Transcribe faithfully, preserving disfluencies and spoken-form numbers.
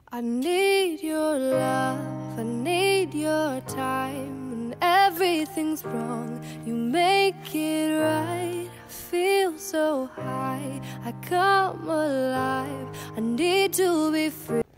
I need your love, I need your time. When everything's wrong, you make it right. I feel so high, I come alive. I need to be free.